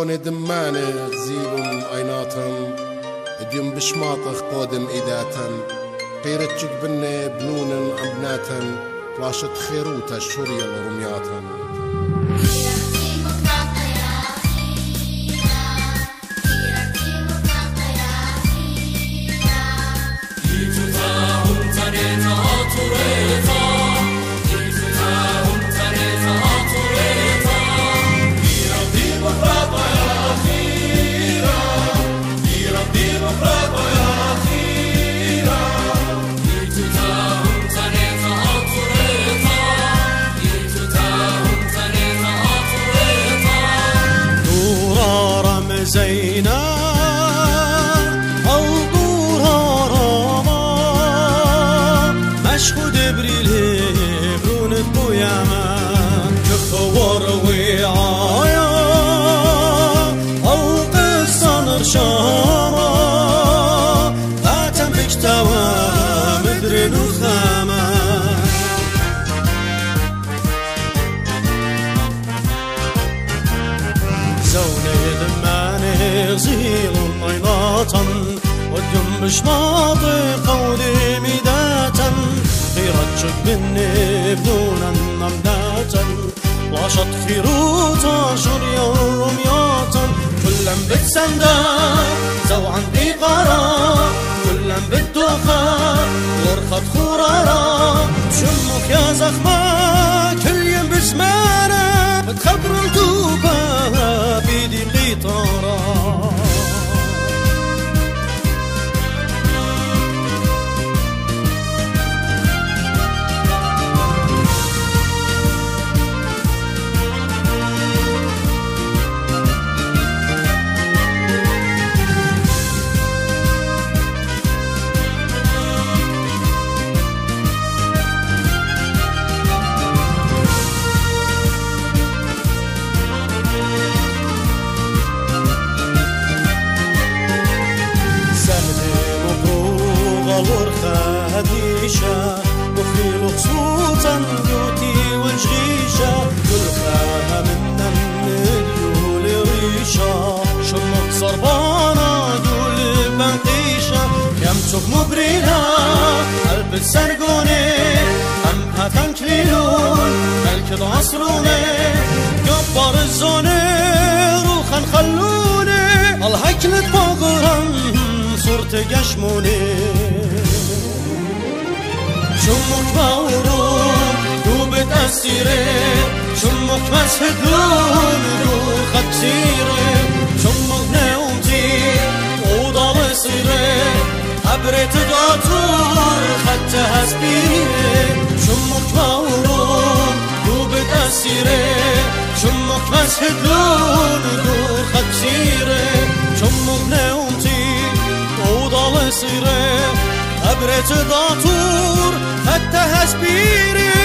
زوني دماني غزيل ايناتن اديم بشماطخ قودم ايداتن قيرتشك بني بنون عمناتن راشد خيروتا الشورية الرمياتن زينا الدورها راما مشهود بريله برون الطيامة كفور وعايا القصة نرشاما فاتن بكتوى مدرن وخاما زوني غزيل ميناتا وديم بشماطي قولي ميداتا غيرتشك بني بدونا نمداتا واشط خيروتا شريا رمياتا كلن بتسندا زو عندي قرار كلن بتوفى غرخة خورارا شمك يا زخمة كل يوم بسمانة بتخبر الدوبة بيدي قيطارة هديشة وخيل خصوصا بيوتي وجغيشة كل خامة منا مليول ريشة شمك صربانة دول بنقيشة يمسك مبرينا قلب السرقوني أمها تنكليلون ملك عصروني جبار الزوني روخا خلوني الهكلة بغران صورت جشموني شمك باورون دوبت أسيري شمك مسهدون روخ كسيري شمك نومتي وضع بصيري عبرت داتور خدتها سبيري شمك باورون دوبت أسيري شمك مسهدون روخ كسيري شمك نومتي وضع بصيري عبرت داتور خدتها سبيري